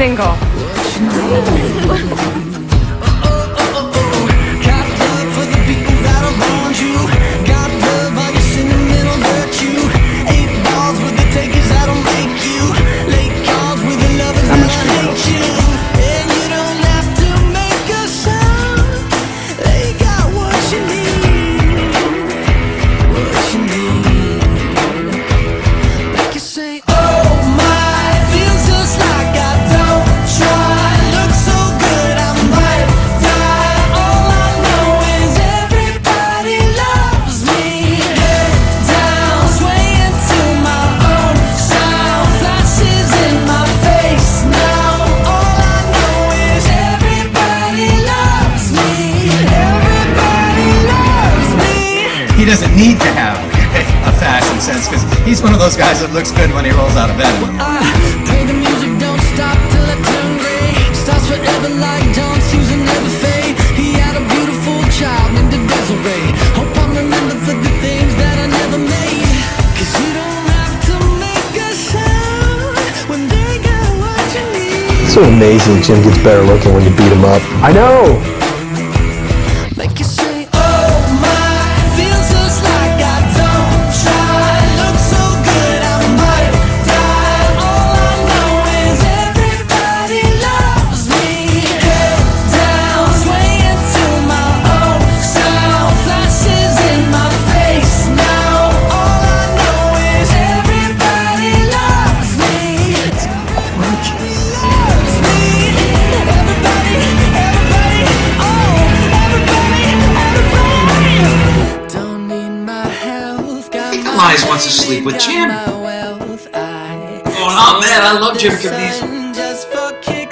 single. He doesn't need to have a fashion sense because he's one of those guys that looks good when he rolls out of bed. Play the music, don't stop till I turn gray. Starts forever like John Susan never fade. He had a beautiful child named Desiree. Hope I remember for the things that I never made. Cause you don't have to make a sound when they got what you need. It's so amazing Jim gets better looking when you beat him up. I know! Make you say, oh my. Feels just like I don't try. Look so good, I might die. All I know is everybody loves me. Head down, swaying to my own sound. Flashes in my face now. All I know is everybody loves me. Everybody loves me. Everybody, oh, everybody. Don't need my health. Elias wants to sleep with Jim. Oh, man, I love Jim Caviezel. Just for